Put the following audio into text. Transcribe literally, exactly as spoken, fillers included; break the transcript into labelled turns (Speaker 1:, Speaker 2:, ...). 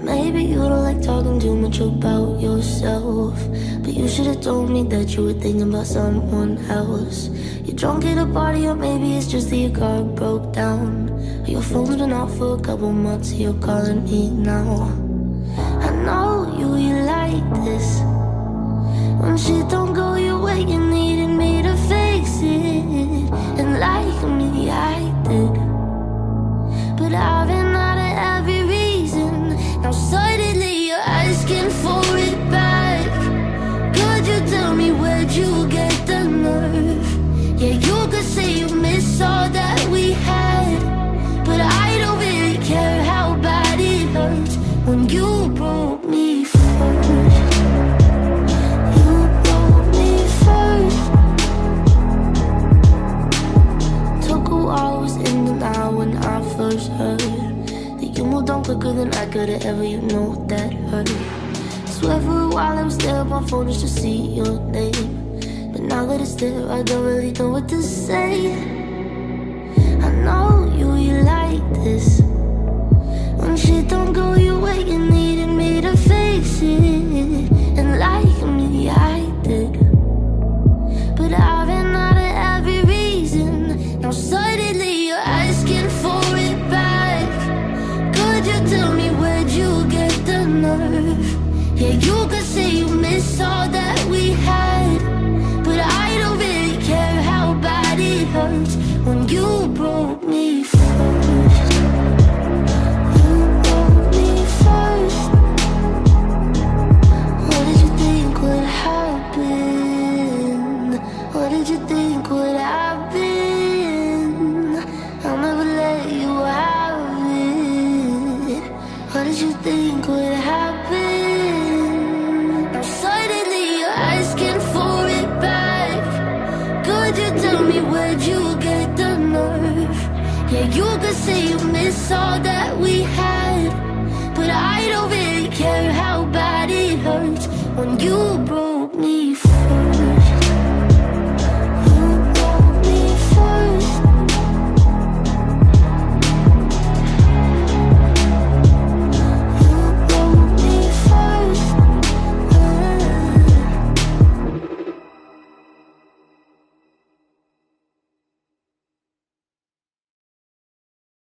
Speaker 1: Maybe you don't like talking too much about yourself, but you should've told me that you were thinking about someone else. You're drunk at a party, or maybe it's just that your car broke down, or your phone's been off for a couple months, so you're calling me now. I know you, you like this. When shit don't go your way, you needed me to fix it. And like me, I did, but I've been out of every reason. Now suddenly you're asking for it back. Could you tell me where'd you get the nerve? Yeah, you could say you miss all that we had, but I don't really care how bad it hurts when you broke me first. You broke me first. Took a while, was in denial when I first heard that you moved on quicker than I could've ever, you know that hurt. Swear for a while I was there on my phone just to see your name, but now that it's there, I don't really know what to say. I know you, you like this. When shit don't go your way, you needed me to fix it. And like me, I did, but I've been out of every reason. Now suddenly you're asking for it back. Could you tell me where'd you get the nerve? Yeah, you could say you miss all that we had, but I don't really care how bad it hurts when you broke me first. You broke me first. What did you think would happen? What did you think would happen? I'll never let you have it. What did you think would happen? Now suddenly you're asking for it back. Could you tell me where'd you get the nerve? Yeah, you could say you miss all that we had, but I don't really care how bad it hurts when you broke me